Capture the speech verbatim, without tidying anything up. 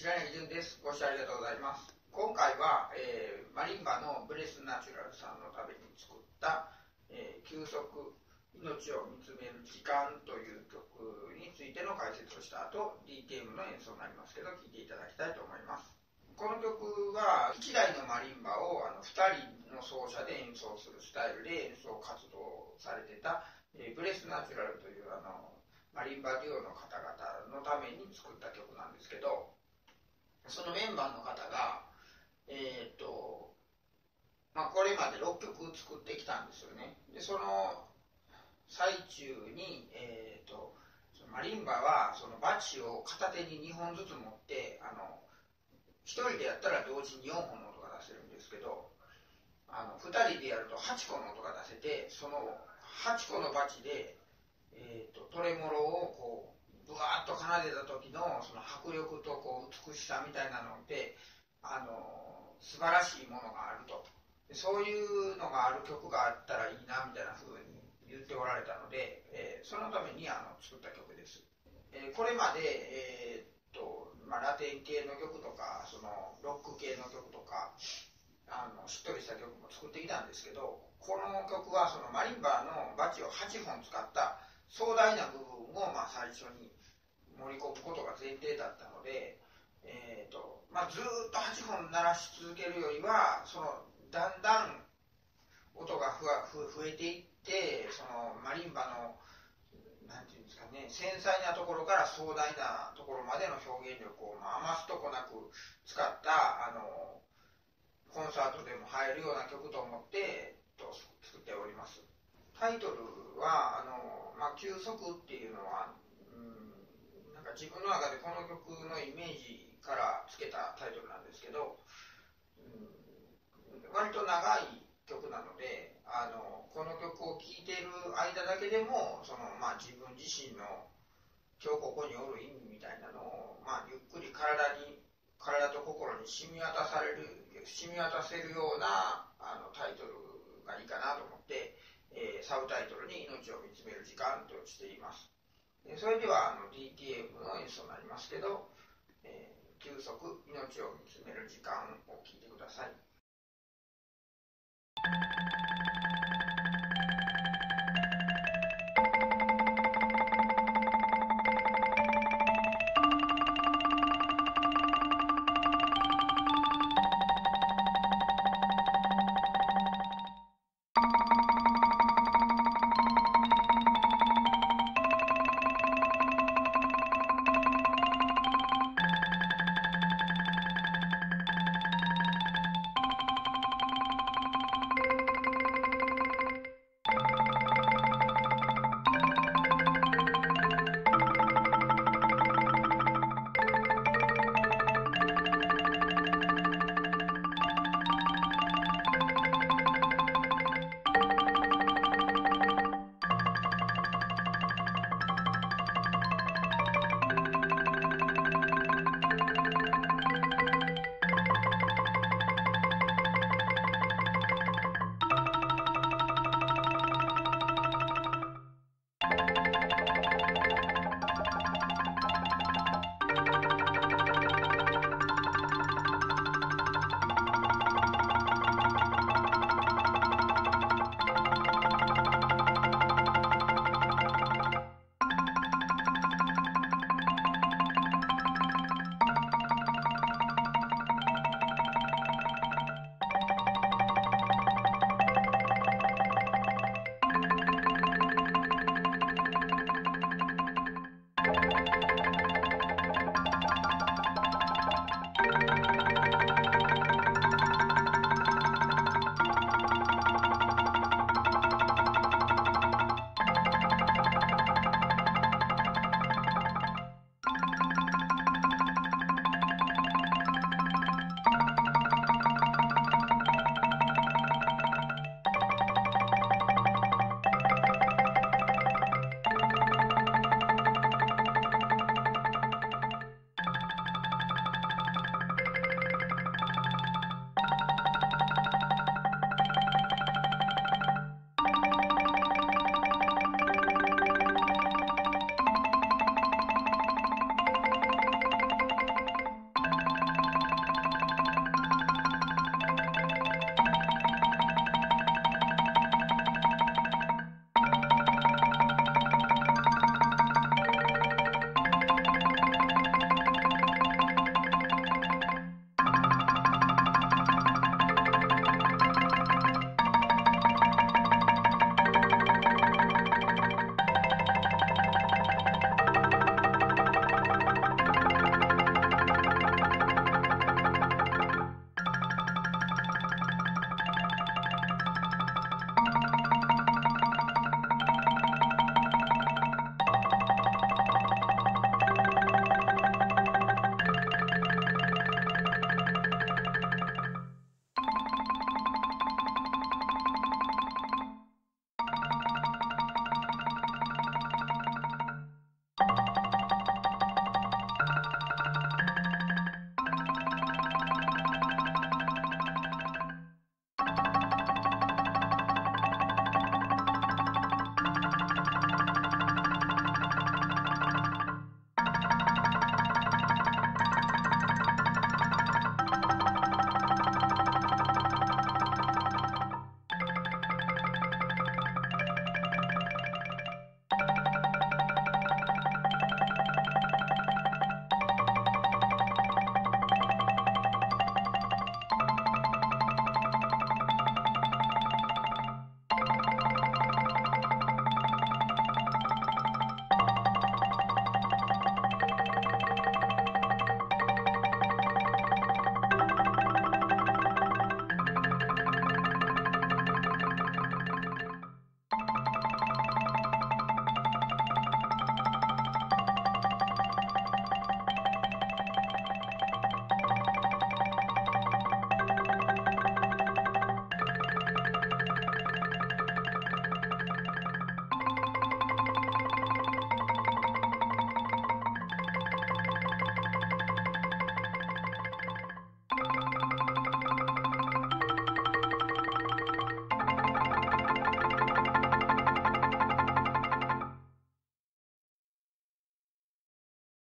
白柳潤です。ご視聴ありがとうございます。今回は、えー、マリンバのブレスナチュラルさんのために作った、えー、休息、命を見つめる時間という曲についての解説をした後、ディーティーエム の演奏になりますけど、聴いていただきたいと思います。この曲は、いちだいのマリンバをあのふたりの奏者で演奏するスタイルで演奏活動されてた、えー、ブレスナチュラルというあのマリンバデュオの方々のために作った曲なんですけど、そのメンバーの方が、えーっと、まあ、これまでろっきょく作ってきたんですよね。で、その最中に、えーっと、そのマリンバは、そのバチを片手ににほんずつ持って、あの、ひとりでやったら同時によんほんの音が出せるんですけど、あの、ふたりでやるとはちこの音が出せて、そのはちこのバチで、えーっと、トレモロをこう、ぶわーっと奏でた時のその迫力とこう美しさみたいなので、あの素晴らしいものがあると。でそういうのがある曲があったらいいなみたいな風に言っておられたので、えー、そのためにあの作った曲です。えー、これまで、えーっとまあ、ラテン系の曲とかそのロック系の曲とかあのしっとりした曲も作ってきたんですけど、この曲はそのマリンバのバチをはっぽん使った壮大な部分をまあ最初に盛り込むことが前提だったので、えーとまあ、ずっとはっぽん鳴らし続けるよりは、そのだんだん音がふわふ増えていって、そのマリンバのなんていうんですかね、繊細なところから壮大なところまでの表現力を、まあ、余すとこなく使ったあのコンサートでも入るような曲と思って、えっと、作っております。タイトルはあの、まあ、休息っていうのは、なんか自分の中でこの曲のイメージからつけたタイトルなんですけど、うん、割と長い曲なので、あのこの曲を聴いている間だけでもその、まあ、自分自身の今日ここにおる意味みたいなのを、まあ、ゆっくり体に体と心に染み渡される染み渡せるようなあのタイトルがいいかなと思って、えー、サブタイトルに命を見つめる時間としています。それではあの ディーティーエム の演奏になりますけど、えー、休息、命を見つめる時間を